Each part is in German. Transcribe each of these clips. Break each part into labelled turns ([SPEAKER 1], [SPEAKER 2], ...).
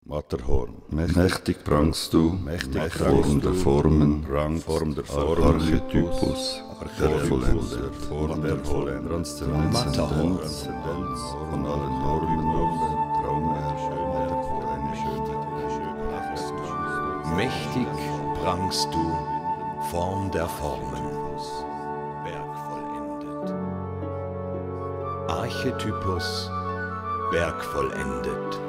[SPEAKER 1] Matterhorn, mächtig prangst du, Form der Formen, Form der Archetypus, der Vollender, Transzendenz von allen Normen, Traumherrscher,
[SPEAKER 2] Mächtig prangst du, Form der Formen, bergvollendet. Archetypus, bergvollendet.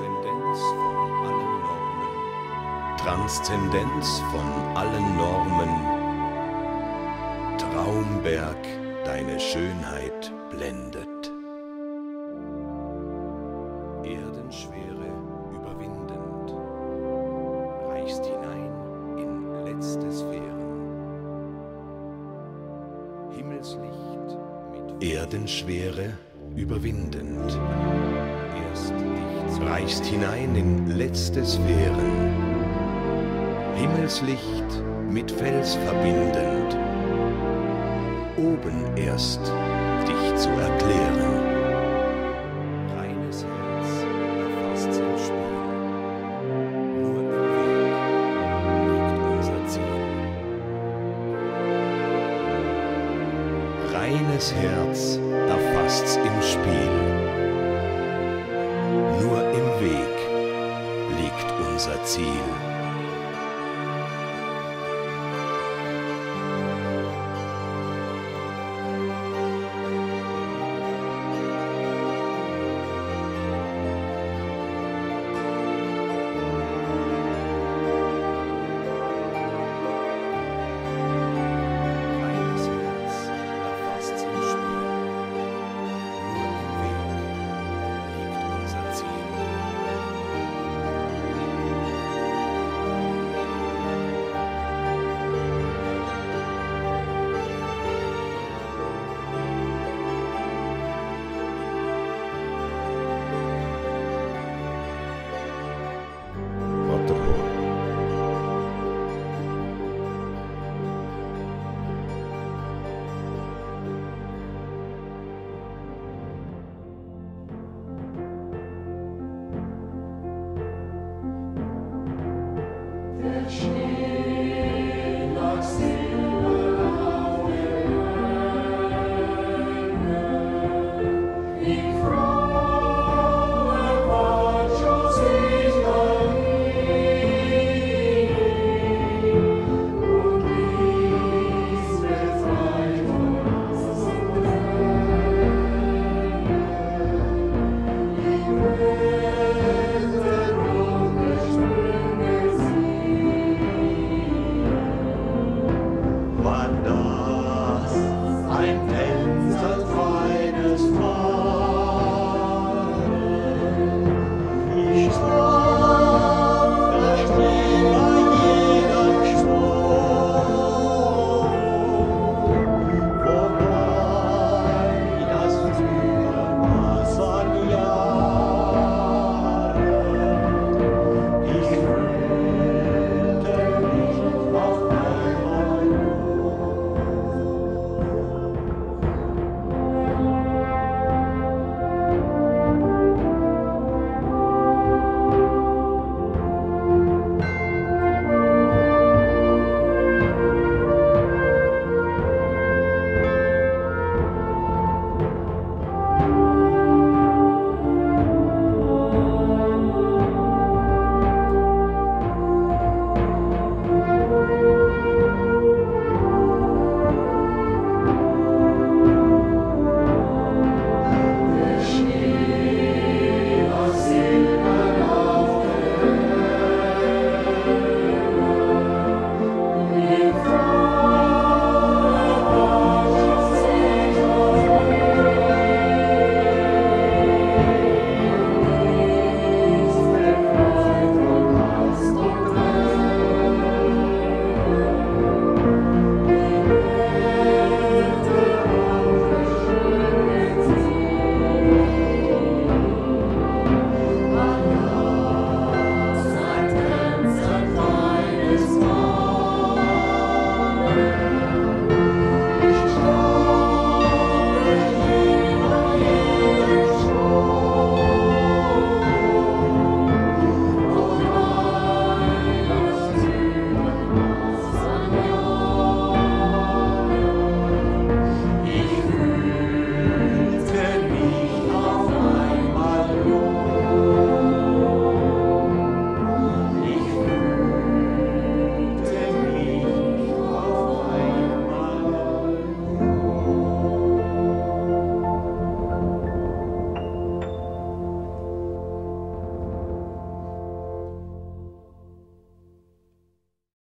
[SPEAKER 2] Transzendenz von allen Normen, Traumberg, deine Schönheit blendet. Erdenschwere überwindend, reichst hinein in letzte Sphären. Himmelslicht mit Erdenschwere überwindend, reichst hinein in letzte Sphären. Himmelslicht mit Fels verbindend, oben erst dich zu erklären. Reines Herz erfasst's im Spiel, nur im Weg liegt unser Ziel. Reines Herz erfasst's im Spiel, nur im Weg liegt unser Ziel.
[SPEAKER 3] Der Schnee